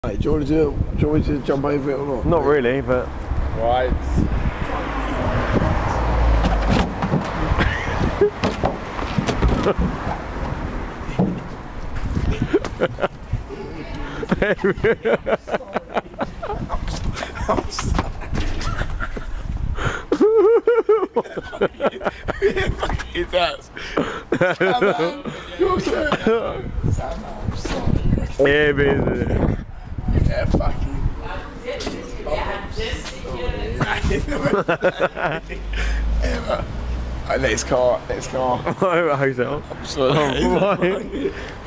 Right, do you want me to jump over it or not? Not really, but... Right. It does. Yeah, baby. Yeah, fucking. Let's go. I hope so. Absolutely.